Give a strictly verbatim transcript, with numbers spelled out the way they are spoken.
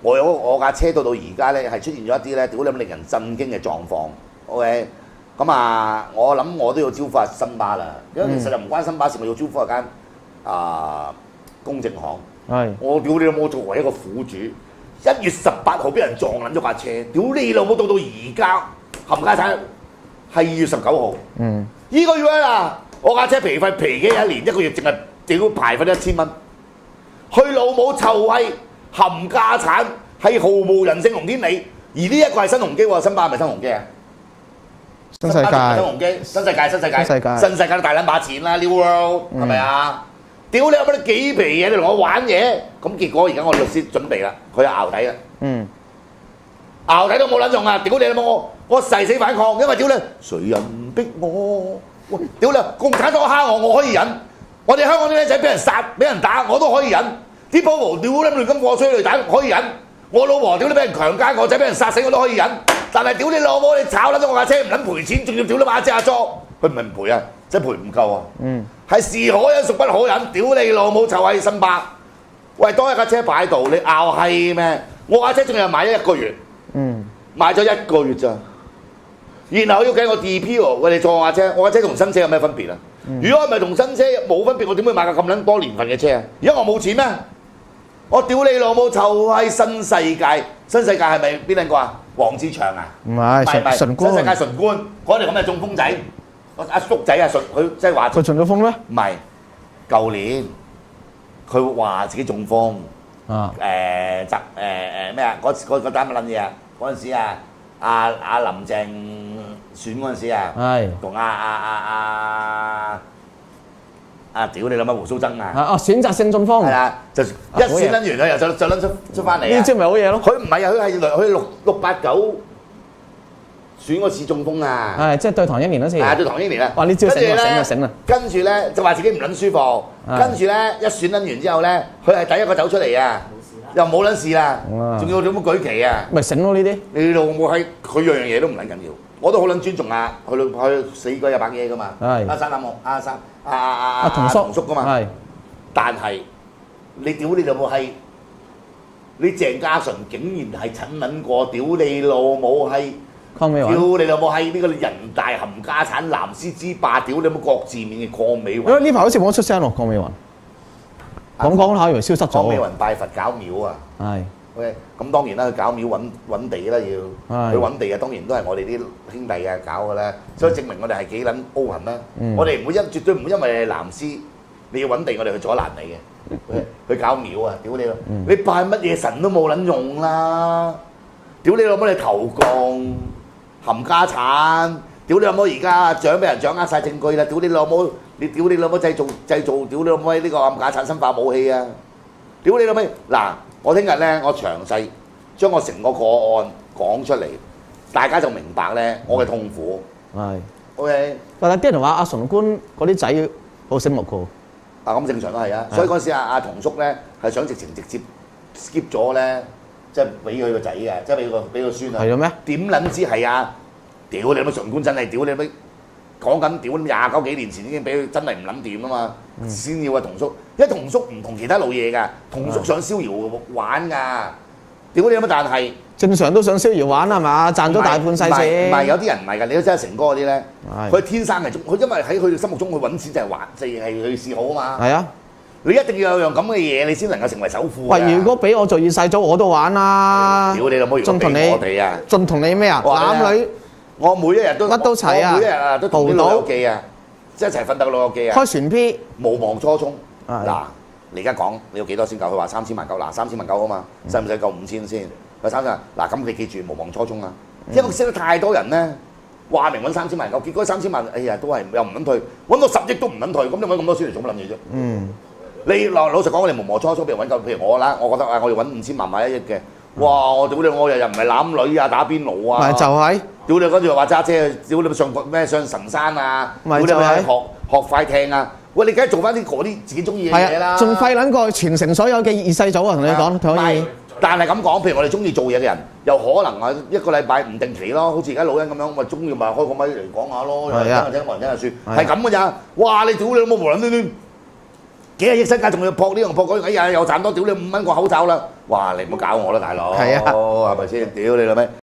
我有我架車到到而家咧係出現咗一啲咧，屌你咁令人震驚嘅狀況。OK， 咁啊，我諗我都要招呼下新巴啦，因為其實就唔關新巴事，我要招呼一間啊公證行。係。我屌你老母作為一個苦主，一月十八號俾人撞撚咗架車，屌你老母到到而家冚家產係二月十九號。嗯。依個月啊，我架車皮費皮幾一年，一個月淨係屌排費一千蚊，去老母臭閪！冚家產係毫無人性龍天理，而呢一個係新鴻基喎，新巴係咪新鴻基啊？新世界、新鴻基、新世界、新世界、新世界、新世界都大撚把錢啦 ，New World 係咪啊？屌你有乜啲幾皮嘢，你同我玩嘢？咁結果而家我律師準備啦，佢淆底啦。嗯，淆底都冇撚用啊！屌你老母我，我誓死反抗，因為屌你誰人逼我？喂，屌你共產黨蝦我，我可以忍；我哋香港啲僆仔俾人殺、俾人打，我都可以忍。啲保姆屌你亂咁過催淚彈可以忍，我老婆屌你俾人強姦，我仔俾人殺死我都可以忍，但係屌你老母你炒撚咗我架車唔撚賠錢，仲要屌你馬姐阿叔，佢唔係唔賠啊，真係賠唔夠啊，嗯，係是可忍孰不可忍，屌你老母臭閪新巴，喂當一架車擺喺度你拗閪咩？我架車仲係買咗一個月，嗯，買咗一個月咋，然後要計我 D P 喎，喂你坐我架車，我架車同新車有咩分別啊？如果係咪同新車冇分別，我點會買架咁撚多年份嘅車啊？而家我冇錢咩？我屌你老母臭閪新世界，新世界係咪邊兩個啊？黃志祥啊？唔係，唔係新世界純官，嗰條咁嘅中風仔，阿叔仔啊，順佢即係話佢中咗風咩？唔係，舊年佢話自己中風，啊誒集誒誒咩啊？嗰嗰嗰單乜撚嘢啊？嗰陣時啊，阿阿林鄭選嗰陣時啊，同阿阿阿阿。啊！屌你諗乜胡鬚曾啊！啊！選擇性中風係啦，就一選撚完佢又再再撚出出翻嚟啊！呢招咪好嘢咯！佢唔係啊，佢係佢六六八九選嗰次中風啊！係即係對唐英年嗰次。係對唐英年啊！哇！呢招醒啊醒啊醒啊！跟住咧就話自己唔撚舒服，跟住咧一選撚完之後咧，佢係第一個走出嚟啊！又冇撚事啦，仲要點樣舉旗啊？咪醒咯呢啲！你老母係佢樣樣嘢都唔撚緊要，我都好撚尊重啊！佢佢死鬼有把嘢噶嘛？係阿生阿木阿生。阿阿阿阿同叔同叔噶嘛，係，但係你屌你老母係，你鄭家純竟然係蠢撚過，屌你老母係，屌你老母係呢個人大冚家產藍絲之霸，屌你老母國字面嘅鄺美雲。呢排好似冇得出聲咯，鄺美雲。講講下以為消失咗。鄺美雲拜佛搞廟啊。係。OK，咁當然啦，佢搞廟揾揾地啦要，佢揾地啊當然都係我哋啲兄弟啊搞嘅啦，所以證明我哋係幾撚歐痕啦。我哋唔會因絕對唔會因為你係藍絲，你要揾地我哋去阻攔你嘅，去搞廟啊！屌你咯，你拜乜嘢神都冇撚用啦！屌你老母你投共冚家產！屌你老母而家獎俾人掌握曬證據啦！屌你老母，你屌你老母製造製造屌你老母呢個冚家產生化武器啊！屌你老母嗱！我聽日咧，我詳細將我成個個案講出嚟，大家就明白咧我嘅痛苦。係。OK。但係啲人話阿純官嗰啲仔好醒目㗎。啊，咁正常都係啊。所以嗰陣時阿阿同叔咧係想直情直接 skip 咗咧，即係俾佢個仔嘅，即係俾個俾個孫啊。係嘅咩？點撚知係啊？屌你乜純官真係屌你乜？講緊屌廿九幾年前已經俾佢真係唔撚掂啊嘛，先要啊同叔，因為同叔唔同其他老嘢㗎，同叔想逍遙玩㗎，屌你有乜？但係正常都想逍遙玩係嘛，賺咗大半世錢。唔係有啲人唔係㗎，你都真係成哥嗰啲咧，佢天生係中，佢因為喺佢哋心目中佢揾錢就係玩，就係去示好啊嘛。係啊，你一定要有樣咁嘅嘢，你先能夠成為首富。喂，如果俾我做二世祖，我都玩啦。屌你老母，如果俾我哋啊，仲同你咩啊？男女。我每一日都乜都齊啊！每一日啊都同啲老友記啊，即係一齊奮鬥老友記啊！開船 P， 無忘初衷。嗱，你而家講你要幾多先夠？佢話三千萬夠，嗱三千萬夠啊嘛，使唔使夠五千先？佢三千萬，嗱咁你記住無忘初衷啊！因為識得太多人咧，話明揾三千萬夠，結果三千萬，哎呀都係又唔撚退，揾到十億都唔撚退，咁你揾咁多錢嚟做乜撚嘢啫？嗯，你老老實講，我哋無忘初衷，譬如揾夠，譬如我啦，我覺得啊，我要揾五千萬買一億嘅。哇！我屌你，我日日唔係攬女啊，打邊爐啊，咪就係屌你，跟住又話揸車，屌你上咩上神山啊，屌你咪學學快艇啊！喂，你梗係做翻啲嗰啲自己中意嘅嘢啦，仲快撚過傳承所有嘅二世祖啊！同你講，可以。但係咁講，譬如我哋中意做嘢嘅人，又可能啊一個禮拜唔定期咯，好似而家老人咁樣，咪中意咪開個咪嚟講下咯，有人聽就聽，冇人聽就算，係咁嘅咋？哇！你屌你老母無撚端端， 幾廿億身家，仲要撲呢樣撲嗰樣，哎呀又賺多屌你五蚊個口罩啦！哇！你唔好搞我啦，大佬， 係啊， 係咪先？屌你老味！